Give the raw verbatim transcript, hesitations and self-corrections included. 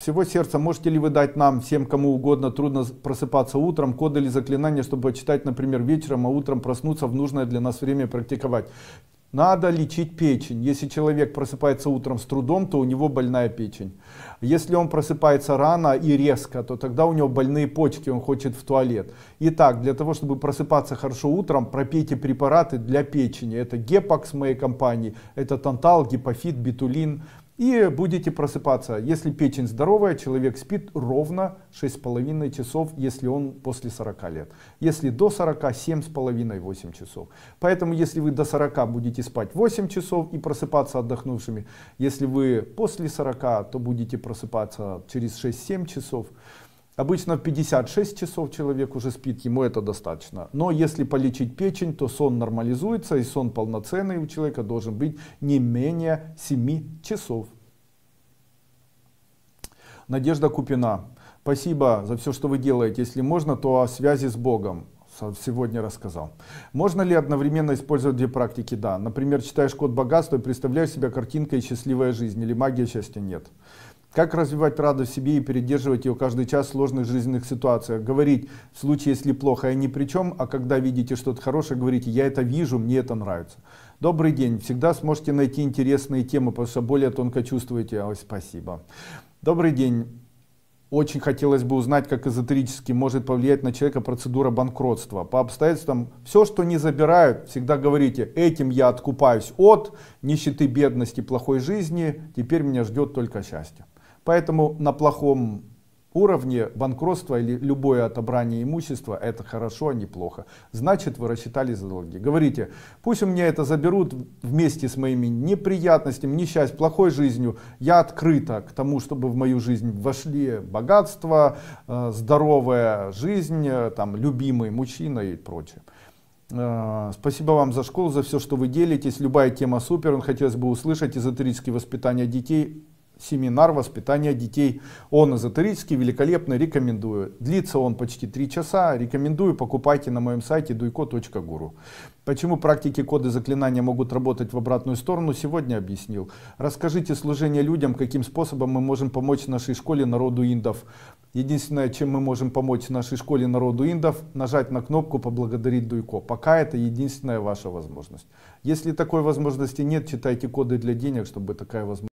всего сердца, можете ли вы дать нам, всем кому угодно, трудно просыпаться утром, коды или заклинания, чтобы почитать, например, вечером, а утром проснуться в нужное для нас время практиковать? Надо лечить печень. Если человек просыпается утром с трудом, то у него больная печень. Если он просыпается рано и резко, то тогда у него больные почки, он хочет в туалет. Итак, для того, чтобы просыпаться хорошо утром, пропейте препараты для печени. Это Гепакс моей компании, это Тантал, Гепофит, Бетулин. И будете просыпаться. Если печень здоровая, человек спит ровно шесть с половиной часов, если он после сорока лет. Если до сорока, семь с половиной — восемь часов. Поэтому если вы до сорока будете спать восемь часов и просыпаться отдохнувшими, если вы после сорока, то будете просыпаться через шесть-семь часов. Обычно в пятьдесят шесть часов человек уже спит, ему это достаточно. Но если полечить печень, то сон нормализуется, и сон полноценный у человека должен быть не менее семи часов. Надежда Купина. Спасибо за все, что вы делаете. Если можно, то о связи с Богом. Сегодня рассказал. Можно ли одновременно использовать две практики? Да. Например, читаешь код богатства и представляешь себя картинкой «Счастливая жизнь» или «Магия счастья». Нет. Как развивать радость в себе и передерживать ее каждый час в сложных жизненных ситуациях? Говорить в случае, если плохо, я ни при чем, а когда видите что-то хорошее, говорите, я это вижу, мне это нравится. Добрый день. Всегда сможете найти интересные темы, потому что более тонко чувствуете. Ой, спасибо. Добрый день. Очень хотелось бы узнать, как эзотерически может повлиять на человека процедура банкротства. По обстоятельствам, все, что не забирают, всегда говорите, этим я откупаюсь от нищеты, бедности, плохой жизни, теперь меня ждет только счастье. Поэтому на плохом уровне банкротства или любое отобрание имущества — это хорошо, а не плохо. Значит, вы рассчитались за долги. Говорите, пусть у меня это заберут вместе с моими неприятностями, несчастьем, плохой жизнью. Я открыта к тому, чтобы в мою жизнь вошли богатство, здоровая жизнь, там, любимый мужчина и прочее. Спасибо вам за школу, за все, что вы делитесь. Любая тема супер. Он хотелось бы услышать эзотерические воспитания детей. Семинар воспитания детей. Он эзотерический, великолепно, рекомендую. Длится он почти три часа. Рекомендую, покупайте на моем сайте дуйко точка гуру. Почему практики, коды, заклинания могут работать в обратную сторону, сегодня объяснил. Расскажите служение людям, каким способом мы можем помочь нашей школе народу индов. Единственное, чем мы можем помочь нашей школе народу индов, нажать на кнопку «Поблагодарить Дуйко». Пока это единственная ваша возможность. Если такой возможности нет, читайте коды для денег, чтобы такая возможность.